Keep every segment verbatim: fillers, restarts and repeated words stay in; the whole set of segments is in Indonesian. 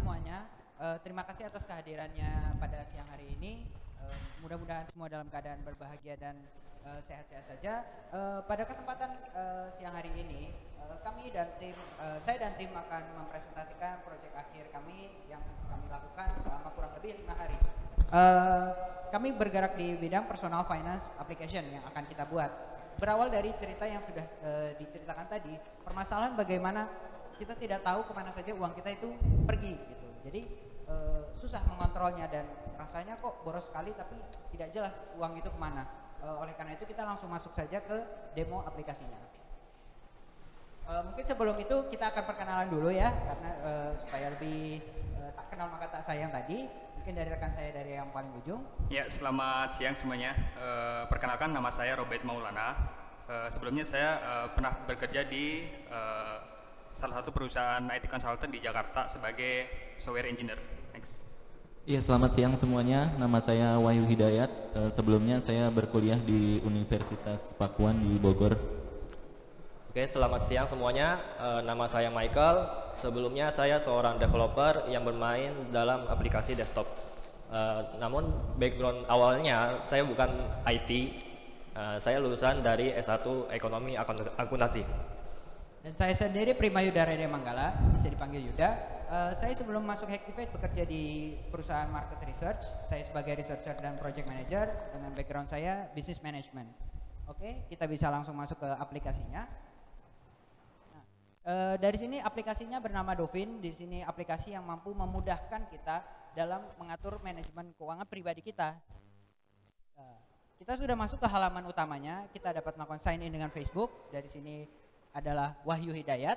semuanya. Uh, terima kasih atas kehadirannya pada siang hari ini. Uh, mudah-mudahan semua dalam keadaan berbahagia dan uh, sehat-sehat saja. Uh, pada kesempatan uh, siang hari ini, uh, kami dan tim, uh, saya dan tim akan mempresentasikan proyek akhir kami yang kami lakukan selama kurang lebih lima hari. Uh, kami bergerak di bidang personal finance application yang akan kita buat. Berawal dari cerita yang sudah uh, diceritakan tadi, permasalahan bagaimana kita tidak tahu kemana saja uang kita itu pergi gitu. Jadi uh, susah mengontrolnya dan rasanya kok boros sekali tapi tidak jelas uang itu kemana. Uh, oleh karena itu kita langsung masuk saja ke demo aplikasinya. Uh, mungkin sebelum itu kita akan perkenalan dulu ya, karena uh, supaya lebih uh, tak kenal maka tak sayang tadi. Mungkin dari rekan saya dari yang paling ujung. Ya, selamat siang semuanya. Uh, perkenalkan, nama saya Maulana. Uh, sebelumnya saya uh, pernah bekerja di uh, salah satu perusahaan I T consultant di Jakarta sebagai software engineer. Next. Iya, selamat siang semuanya. Nama saya Wahyu Hidayat. Uh, sebelumnya saya berkuliah di Universitas Pakuan di Bogor. Oke, selamat siang semuanya. E, nama saya Michael. Sebelumnya saya seorang developer yang bermain dalam aplikasi desktop. E, namun background awalnya saya bukan I T. E, saya lulusan dari S satu Ekonomi Akuntansi. Dan saya sendiri Primayudha Radya Manggala, bisa dipanggil Yuda. Uh, saya sebelum masuk Hactivate bekerja di perusahaan market research. Saya sebagai researcher dan project manager dengan background saya business management. Oke, kita bisa langsung masuk ke aplikasinya. Nah, uh, dari sini aplikasinya bernama DoFin. Di sini aplikasi yang mampu memudahkan kita dalam mengatur manajemen keuangan pribadi kita. Uh, kita sudah masuk ke halaman utamanya. Kita dapat melakukan sign in dengan Facebook. Dari sini adalah Wahyu Hidayat.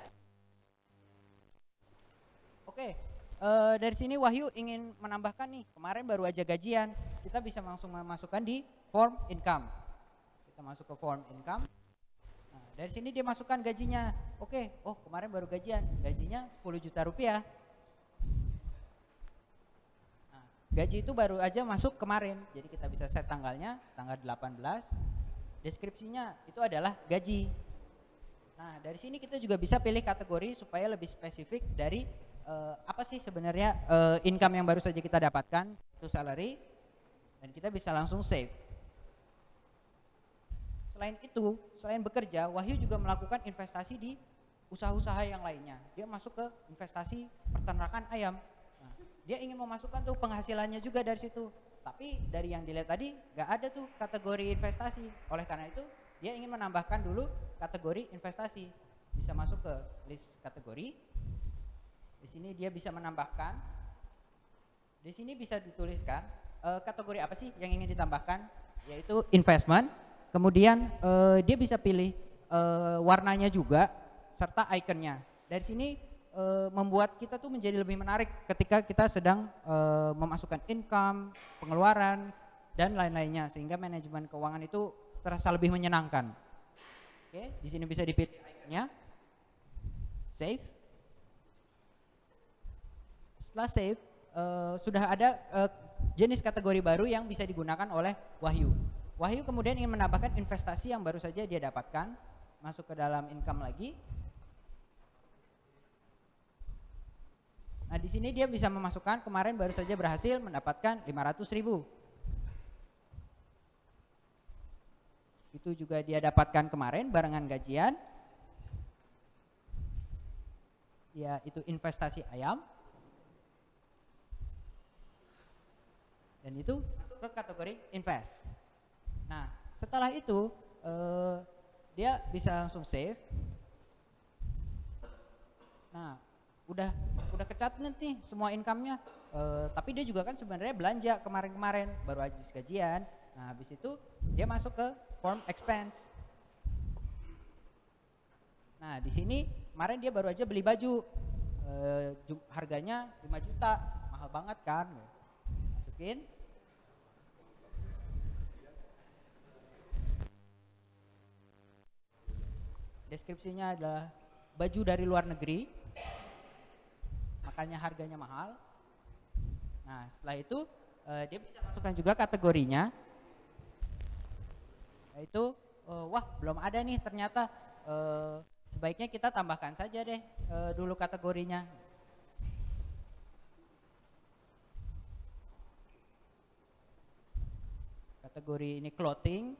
Oke, uh, dari sini Wahyu ingin menambahkan nih, kemarin baru aja gajian, kita bisa langsung memasukkan di form income. Kita masuk ke form income. Nah, dari sini dia masukkan gajinya. Oke, oh kemarin baru gajian, gajinya sepuluh juta rupiah. Nah, gaji itu baru aja masuk kemarin, jadi kita bisa set tanggalnya, tanggal delapan belas. Deskripsinya itu adalah gaji. Nah, dari sini kita juga bisa pilih kategori supaya lebih spesifik dari uh, apa sih sebenarnya uh, income yang baru saja kita dapatkan, itu salary, dan kita bisa langsung save. Selain itu, selain bekerja, Wahyu juga melakukan investasi di usaha-usaha yang lainnya. Dia masuk ke investasi peternakan ayam. Nah, dia ingin memasukkan tuh penghasilannya juga dari situ. Tapi dari yang dilihat tadi, gak ada tuh kategori investasi. Oleh karena itu, dia ingin menambahkan dulu kategori investasi. Bisa masuk ke list kategori. Di sini dia bisa menambahkan. Di sini bisa dituliskan uh, kategori apa sih yang ingin ditambahkan, yaitu investment. Kemudian uh, dia bisa pilih uh, warnanya juga serta ikonnya. Dari sini uh, membuat kita tuh menjadi lebih menarik ketika kita sedang uh, memasukkan income, pengeluaran dan lain-lainnya, sehingga manajemen keuangan itu terasa lebih menyenangkan. Oke, di sini bisa dipilih ikonnya, save. Setelah save, uh, sudah ada uh, jenis kategori baru yang bisa digunakan oleh Wahyu. Wahyu kemudian ingin menambahkan investasi yang baru saja dia dapatkan, masuk ke dalam income lagi. Nah, di sini dia bisa memasukkan kemarin baru saja berhasil mendapatkan lima ratus ribu. Itu juga dia dapatkan kemarin barengan gajian. Ya, itu investasi ayam. Dan itu masuk ke kategori invest. Nah, setelah itu eh, dia bisa langsung save. Nah, udah udah kecatat nih semua income-nya. Eh, tapi dia juga kan sebenarnya belanja kemarin-kemarin baru habis gajian. Nah, habis itu dia masuk ke form expense. Nah, di sini kemarin dia baru aja beli baju, e, harganya lima juta, mahal banget kan? Masukin. Deskripsinya adalah baju dari luar negeri, makanya harganya mahal. Nah, setelah itu e, dia bisa masukkan juga kategorinya. Yaitu uh, wah belum ada nih ternyata, uh, sebaiknya kita tambahkan saja deh uh, dulu kategorinya. kategori ini clothing.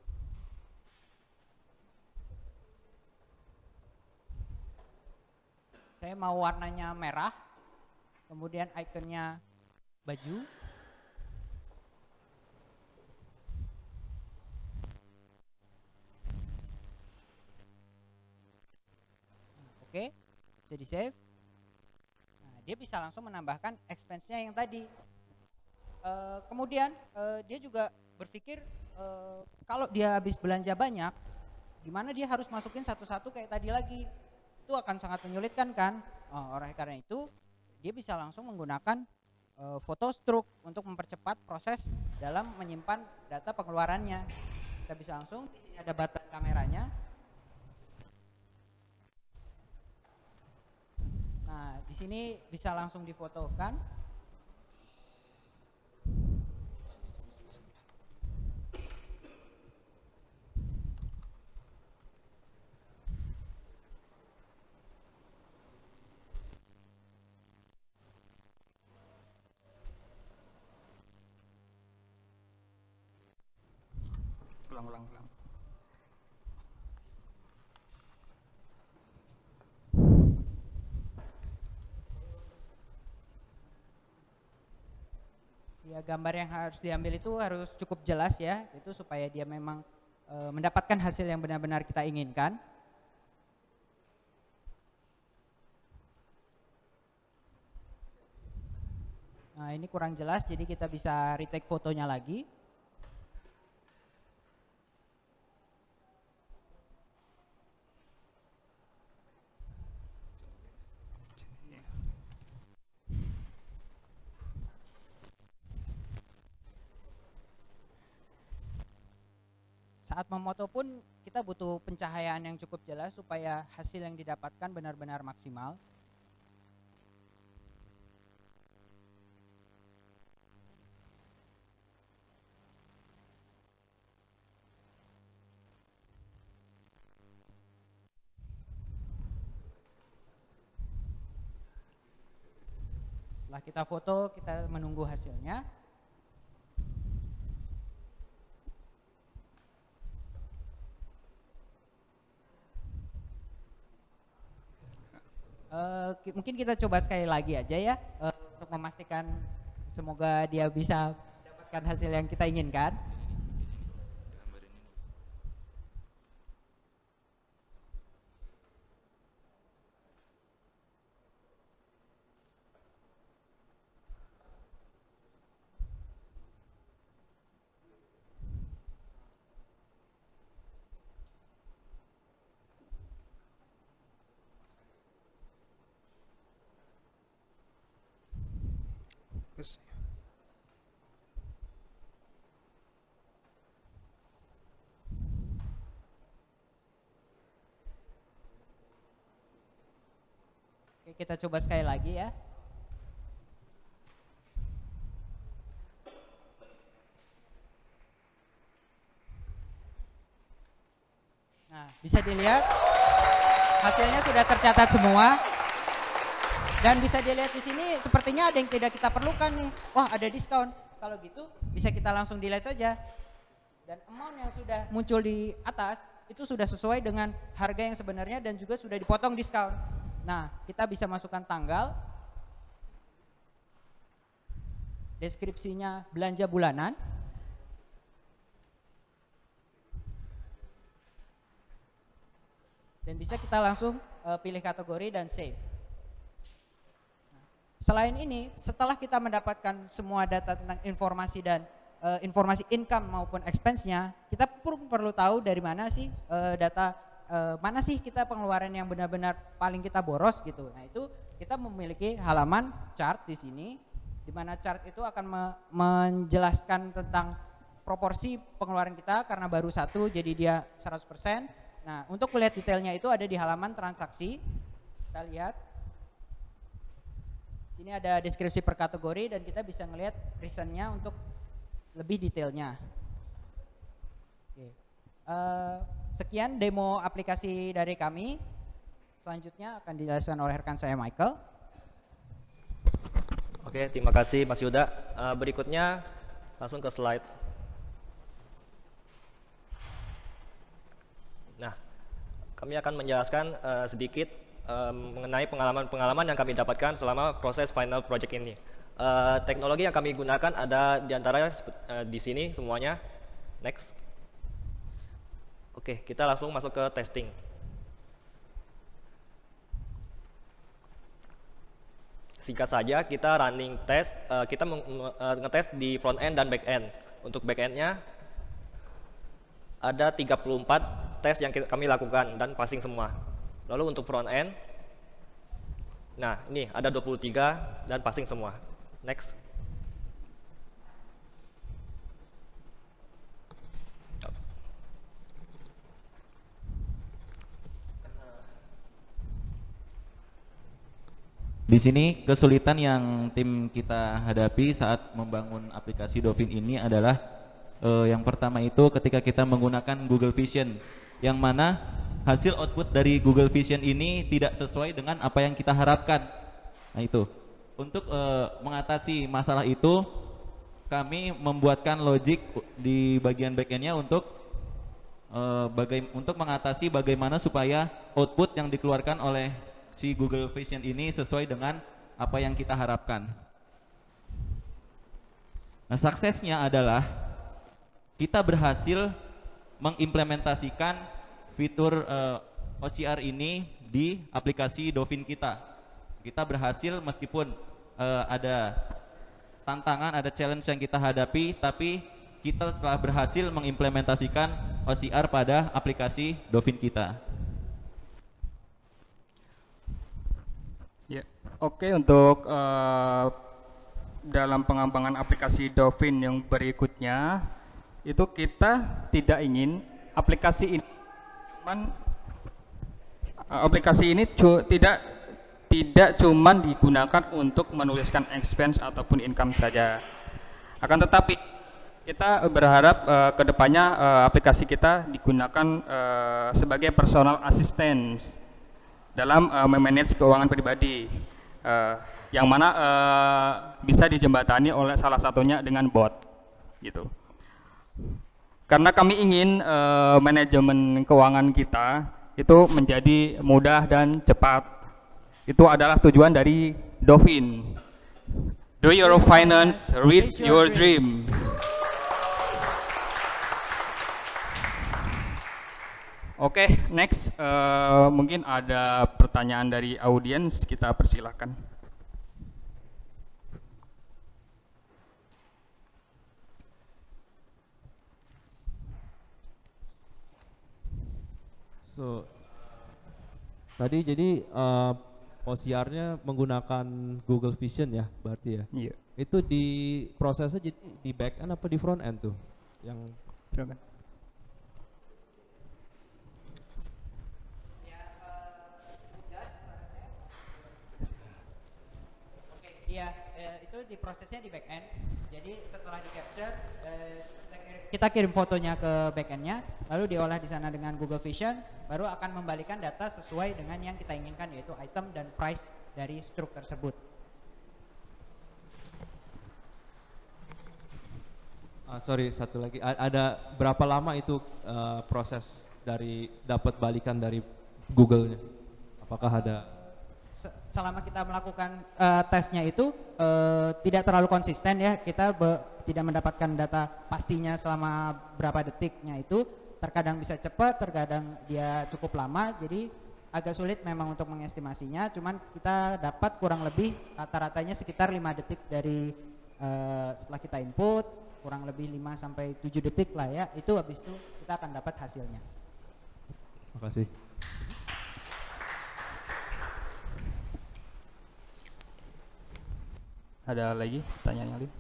Saya mau warnanya merah, kemudian ikonnya baju. Oke, bisa di save. Nah, dia bisa langsung menambahkan expense-nya yang tadi. Uh, kemudian uh, dia juga berpikir uh, kalau dia habis belanja banyak, gimana dia harus masukin satu-satu kayak tadi lagi. Itu akan sangat menyulitkan kan. Oh, oleh karena itu dia bisa langsung menggunakan uh, photo stroke untuk mempercepat proses dalam menyimpan data pengeluarannya. Kita bisa langsung, di sini ada button kameranya. Nah, di sini bisa langsung difotokan. Ulang, ulang, ulang. Ya, gambar yang harus diambil itu harus cukup jelas ya, itu supaya dia memang e, mendapatkan hasil yang benar-benar kita inginkan. Nah, ini kurang jelas, jadi kita bisa retake fotonya lagi. Saat memoto pun kita butuh pencahayaan yang cukup jelas supaya hasil yang didapatkan benar-benar maksimal. Setelah kita foto, kita menunggu hasilnya. Uh, mungkin kita coba sekali lagi aja ya, uh, untuk memastikan semoga dia bisa mendapatkan hasil yang kita inginkan. Oke, kita coba sekali lagi ya. Nah, bisa dilihat hasilnya sudah tercatat semua. Dan bisa dilihat di sini sepertinya ada yang tidak kita perlukan nih. Wah, ada diskon. Kalau gitu bisa kita langsung delete saja. Dan amount yang sudah muncul di atas itu sudah sesuai dengan harga yang sebenarnya dan juga sudah dipotong diskon. Nah, kita bisa masukkan tanggal, deskripsinya belanja bulanan, dan bisa kita langsung uh, pilih kategori dan save. Selain ini, setelah kita mendapatkan semua data tentang informasi dan uh, informasi income maupun expense-nya, kita pun perlu tahu dari mana sih uh, data, uh, mana sih kita pengeluaran yang benar-benar paling kita boros gitu. Nah, itu kita memiliki halaman chart di sini, di mana chart itu akan me menjelaskan tentang proporsi pengeluaran kita karena baru satu, jadi dia seratus persen. Nah, untuk melihat detailnya itu ada di halaman transaksi. Kita lihat. Sini ada deskripsi per kategori dan kita bisa melihat reasonnya untuk lebih detailnya. Oke. Uh, sekian demo aplikasi dari kami. Selanjutnya akan dijelaskan oleh rekan saya Michael. Oke, terima kasih Mas Yuda. Uh, berikutnya langsung ke slide. kami akan menjelaskan uh, sedikit uh, mengenai pengalaman-pengalaman yang kami dapatkan selama proses final project ini. Uh, teknologi yang kami gunakan ada diantaranya uh, di sini semuanya. Next. Oke, kita langsung masuk ke testing. Singkat saja, kita running test, uh, kita uh, ngetes di front end dan back end. Untuk back end-nya ada tiga puluh empat tes yang kita, kami lakukan dan passing semua. Lalu untuk front end, nah ini ada dua puluh tiga dan passing semua. Next. Di sini kesulitan yang tim kita hadapi saat membangun aplikasi DoFin ini adalah eh, yang pertama itu ketika kita menggunakan Google Vision, yang mana hasil output dari Google Vision ini tidak sesuai dengan apa yang kita harapkan. Nah itu, untuk eh, mengatasi masalah itu, kami membuatkan logic di bagian backendnya untuk eh, baga- untuk mengatasi bagaimana supaya output yang dikeluarkan oleh si Google Vision ini sesuai dengan apa yang kita harapkan. Nah, suksesnya adalah kita berhasil mengimplementasikan fitur uh, O C R ini di aplikasi DoFin kita. Kita berhasil meskipun uh, ada tantangan, ada challenge yang kita hadapi, tapi kita telah berhasil mengimplementasikan O C R pada aplikasi DoFin kita. Ya, oke, untuk uh, dalam pengembangan aplikasi DoFin yang berikutnya itu kita tidak ingin aplikasi ini cuman uh, aplikasi ini cu tidak tidak cuman digunakan untuk menuliskan expense ataupun income saja. Akan tetapi kita berharap uh, kedepannya uh, aplikasi kita digunakan uh, sebagai personal assistance dalam uh, memanage keuangan pribadi, uh, yang mana uh, bisa dijembatani oleh salah satunya dengan bot, gitu. Karena kami ingin uh, manajemen keuangan kita itu menjadi mudah dan cepat. Itu adalah tujuan dari DoFin. Do your finance, reach your dream. Oke, okay, next uh, mungkin ada pertanyaan dari audiens, kita persilahkan. So, tadi jadi uh, O C R-nya menggunakan Google Vision ya, berarti ya? Iya. Itu di prosesnya jadi di back end apa di front end tuh? Yang Silakan. Iya, eh, itu di prosesnya di back end. Jadi setelah di capture, eh, kita kirim fotonya ke back endnya, lalu diolah di sana dengan Google Vision, baru akan membalikan data sesuai dengan yang kita inginkan, yaitu item dan price dari struk tersebut. Uh, sorry, satu lagi. A ada berapa lama itu uh, proses dari dapat balikan dari Google-nya? Apakah ada? Selama kita melakukan uh, tesnya itu uh, tidak terlalu konsisten ya, kita tidak mendapatkan data pastinya selama berapa detiknya itu, terkadang bisa cepat, terkadang dia cukup lama, jadi agak sulit memang untuk mengestimasinya, cuman kita dapat kurang lebih rata-ratanya sekitar lima detik dari uh, setelah kita input, kurang lebih lima sampai tujuh detik lah ya, itu habis itu kita akan dapat hasilnya. Terima kasih. Ada lagi pertanyaan yang lain?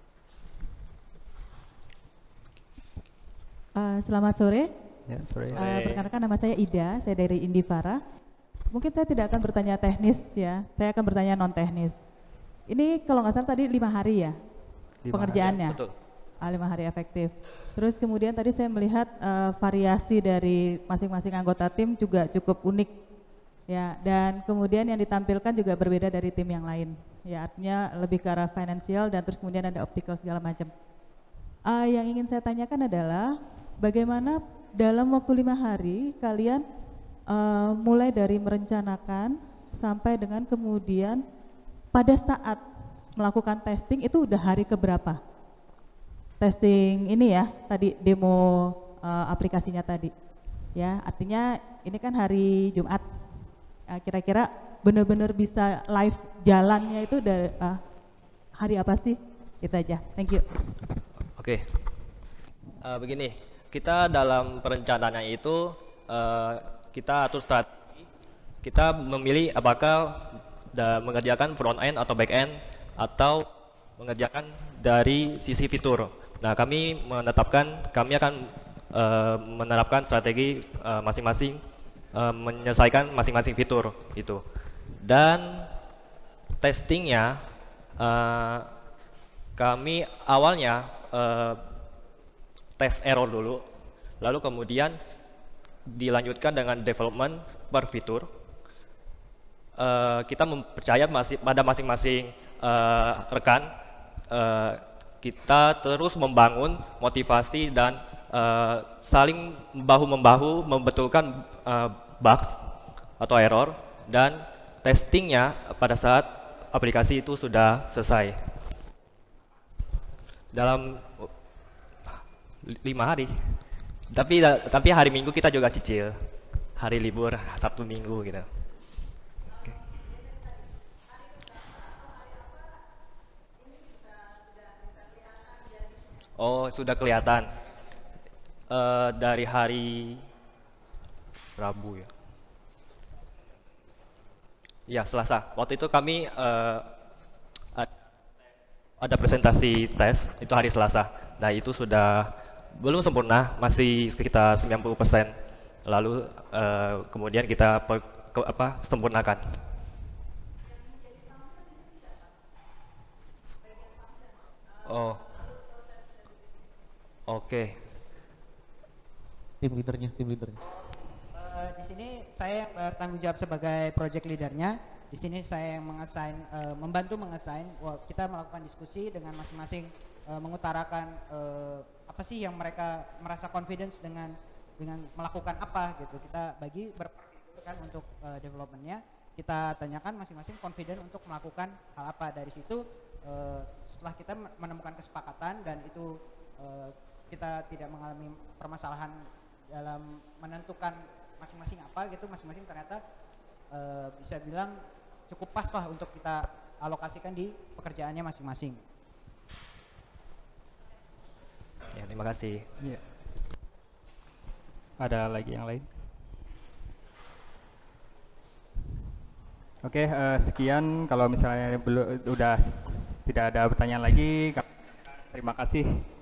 Uh, selamat sore. Ya, sore. Uh, perkenalkan nama saya Ida, saya dari Indivara. Mungkin saya tidak akan bertanya teknis ya, saya akan bertanya non teknis. Ini kalau nggak salah tadi lima hari ya lima pengerjaannya. Hari, betul. Ah, lima hari efektif. Terus kemudian tadi saya melihat uh, variasi dari masing-masing anggota tim juga cukup unik. Ya, dan kemudian yang ditampilkan juga berbeda dari tim yang lain. Ya, artinya lebih ke arah financial dan terus kemudian ada optical segala macam. Uh, yang ingin saya tanyakan adalah bagaimana dalam waktu lima hari kalian uh, mulai dari merencanakan sampai dengan kemudian pada saat melakukan testing itu udah hari keberapa? Testing ini ya, tadi demo uh, aplikasinya tadi. Ya, artinya ini kan hari Jumat. Uh, kira-kira benar-benar bisa live jalannya itu dari uh, hari apa sih? Itu aja. Thank you. Oke. Uh, begini, kita dalam perencanaannya itu uh, kita atur strategi. Kita memilih apakah da, mengerjakan front end atau back end atau mengerjakan dari sisi fitur. Nah, kami menetapkan, kami akan uh, menerapkan strategi uh, masing-masing, uh, menyelesaikan masing-masing fitur itu. Dan testingnya, uh, kami awalnya uh, tes error dulu, lalu kemudian dilanjutkan dengan development per fitur. Uh, kita mempercaya masih pada masing-masing uh, rekan. Uh, kita terus membangun motivasi dan uh, saling bahu-membahu membetulkan uh, bugs atau error, dan testingnya pada saat aplikasi itu sudah selesai dalam lima hari. Tapi tapi hari Minggu kita juga cicil, hari libur Sabtu Minggu gitu. Oh, sudah kelihatan uh, dari hari Rabu ya. Ya, Selasa. Waktu itu kami uh, ada presentasi tes, itu hari Selasa. Nah, itu sudah belum sempurna, masih sekitar sembilan puluh persen. Lalu uh, kemudian kita per, ke, apa, sempurnakan. Oh. Oke. Tim leadernya, tim leadernya. Uh, di sini saya yang bertanggung jawab sebagai project leadernya. Di sini saya yang mengassign, uh, membantu mengassign. Well, kita melakukan diskusi dengan masing-masing, uh, mengutarakan uh, apa sih yang mereka merasa confidence dengan dengan melakukan apa gitu. Kita bagi berpartitur kan untuk uh, developmentnya. Kita tanyakan masing-masing confident untuk melakukan hal apa. Dari situ uh, setelah kita menemukan kesepakatan dan itu uh, kita tidak mengalami permasalahan dalam menentukan masing-masing apa gitu, masing-masing ternyata e, bisa bilang cukup pas lah untuk kita alokasikan di pekerjaannya masing-masing. Ya, terima kasih. Ya. Ada lagi yang lain? Oke, uh, sekian. Kalau misalnya belum udah tidak ada pertanyaan lagi, terima kasih.